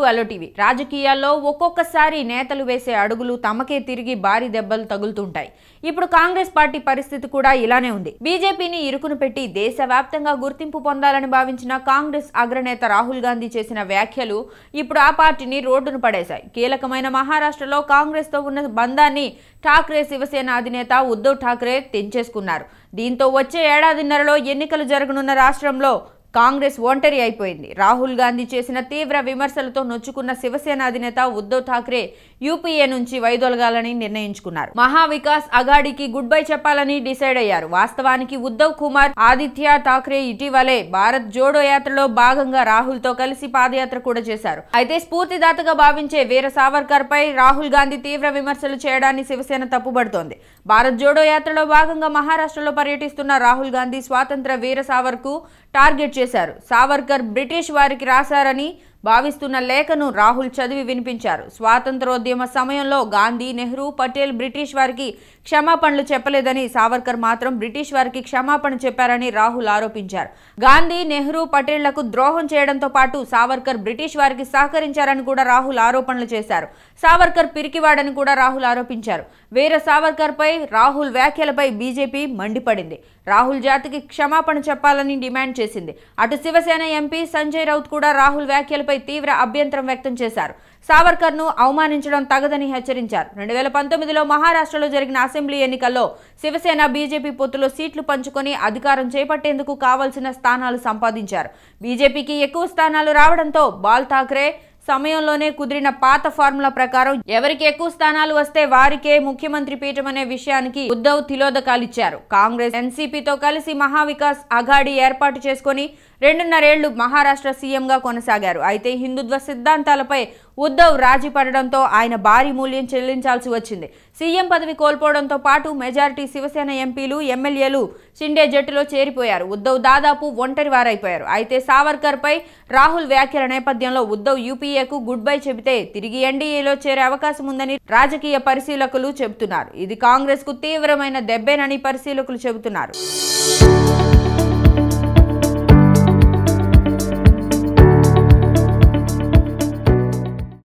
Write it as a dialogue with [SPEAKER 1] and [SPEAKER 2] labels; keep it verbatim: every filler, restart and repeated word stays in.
[SPEAKER 1] ALO TV రాజకీయాల్లో ఒక్కొక్కసారి నేతలు వేసే అడుగులు తమకే తిరిగి భారీ దెబ్బలు తగులుతుంటాయి. ఇప్పుడు కాంగ్రెస్ పార్టీ పరిస్థితి కూడా ఇలానే ఉంది. బీజేపీని ఇరుకును పెట్టి దేశవ్యాప్తంగా గుర్తింపు పొందాలని భావించిన కాంగ్రెస్ అగ్రనేత రాహుల్ గాంధీ చేసిన వ్యాఖ్యలు ఇప్పుడు ఆ పార్టీని రోడ్డును పడేశాయి. కీలకమైన మహారాష్ట్రలో కాంగ్రెస్ తో ఉన్న బంధాన్ని ఠాక్రే శివసేన అధినేత ఉద్ధవ్ ఠాక్రే తెంచేసుకున్నారు. దీంతో వచ్చే ఏడాదిన్నరలో ఎన్నికలు జరగనున్న రాష్ట్రంలో కాంగ్రెస్ ఒంటరి అయిపోయింది. రాహుల్ గాంధీ చేసిన తీవ్ర విమర్శలతో నొచ్చుకున్న శివసేన అధినేత ఉద్ధవ్ ఠాక్రే యూపీఏ నుంచి వైదొలగాలని నిర్ణయించుకున్నారు. మహావికాస్ అఘాడీకి గుడ్ బై చెప్పాలని డిసైడ్ అయ్యారు. వాస్తవానికి ఉద్ధవ్ కుమార్ ఆదిత్య ఠాక్రే ఇటీవలే భారత్ జోడో యాత్రలో భాగంగా రాహుల్ తో కలిసి పాదయాత్ర కూడా చేశారు. అయితే స్ఫూర్తిదాతగా భావించే వీర సావర్కర్ పై రాహుల్ గాంధీ తీవ్ర విమర్శలు చేయడాన్ని శివసేన తప్పుబడుతోంది. భారత్ జోడో యాత్రలో భాగంగా మహారాష్ట్రలో పర్యటిస్తున్న రాహుల్ గాంధీ స్వాతంత్ర వీర సావర్కర్ కు టార్గెట్ చేశారు. సావర్కర్ బ్రిటిష్ వారికి రాశారని భావిస్తున్న లేఖను రాహుల్ చదివి వినిపించారు. స్వాతంత్రోద్యమ సమయంలో గాంధీ, నెహ్రూ, పటేల్ బ్రిటిష్ వారికి క్షమాపణలు చెప్పలేదని, సావర్కర్ మాత్రం బ్రిటిష్ వారికి క్షమాపణ చెప్పారని రాహుల్ ఆరోపించారు. గాంధీ, నెహ్రూ, పటేళ్లకు ద్రోహం చేయడంతో పాటు సావర్కర్ బ్రిటిష్ వారికి సహకరించారని కూడా రాహుల్ ఆరోపణలు చేశారు. సావర్కర్ పిరికివాడని కూడా రాహుల్ ఆరోపించారు. వీర సావర్కర్ పై రాహుల్ వ్యాఖ్యలపై బీజేపీ మండిపడింది. రాహుల్ జాతికి క్షమాపణ చెప్పాలని డిమాండ్ చేసింది. అటు శివసేన ఎంపీ సంజయ్ రౌత్ కూడా రాహుల్ వ్యాఖ్యలపై తీవ్ర అభ్యంతరం వ్యక్తం చేశారు. సావర్కర్ ను అవమానించడం తగదని హెచ్చరించారు. రెండు వేల పంతొమ్మిదిలో మహారాష్ట్రలో జరిగిన అసెంబ్లీ ఎన్నికల్లో శివసేన బీజేపీ పొత్తులో సీట్లు పంచుకొని అధికారం చేపట్టేందుకు కావలసిన స్థానాలు సంపాదించారు. బీజేపీకి ఎక్కువ స్థానాలు రావడంతో బాల్ ఠాక్రే సమయంలోనే కుదిరిన పాత ఫార్ములా ప్రకారం ఎవరికి ఎక్కువ స్థానాలు వస్తే వారికే ముఖ్యమంత్రి పీఠం అనే విషయానికి ఉద్ధవ్ తిలోదకాలిచ్చారు. కాంగ్రెస్ ఎన్సీపీతో కలిసి మహావికాస్ అఘాడీ ఏర్పాటు చేసుకుని రెండున్నరేళ్లు మహారాష్ట్ర సీఎంగా కొనసాగారు. అయితే హిందుత్వ సిద్ధాంతాలపై ఉద్ధవ్ రాజీ పడడంతో ఆయన భారీ మూల్యం చెల్లించాల్సి వచ్చింది. సీఎం పదవి కోల్పోవడంతో పాటు మెజారిటీ శివసేన ఎంపీలు, ఎమ్మెల్యేలు షిండే జట్టులో చేరిపోయారు. ఉద్ధవ్ దాదాపు ఒంటరి వారైపోయారు. అయితే సావర్కర్ పై రాహుల్ వ్యాఖ్యల నేపథ్యంలో ఉద్ధవ్ యూపీఏకు గుడ్ బై చెబితే తిరిగి ఎన్డీఏలో చేరే అవకాశం ఉందని రాజకీయ పరిశీలకులు చెబుతున్నారు. ఇది కాంగ్రెస్ కు తీవ్రమైన దెబ్బేనని పరిశీలకులు చెబుతున్నారు.